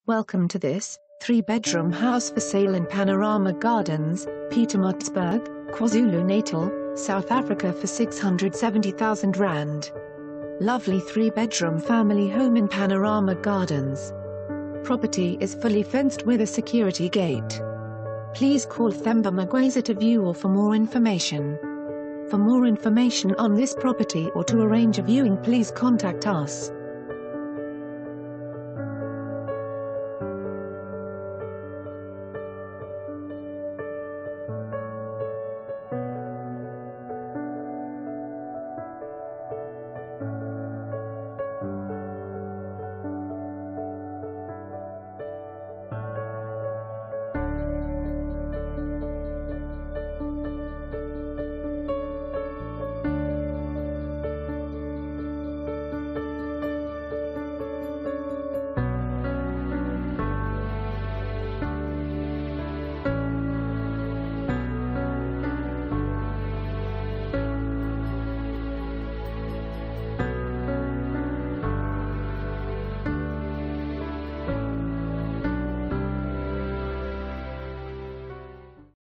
Welcome to this 3-bedroom house for sale in Panorama Gardens, Pietermaritzburg, KwaZulu-Natal, South Africa for R670,000. Lovely 3-bedroom family home in Panorama Gardens. Property is fully fenced with a security gate. Please call Themba Magweza to view or for more information. For more information on this property or to arrange a viewing, please contact us.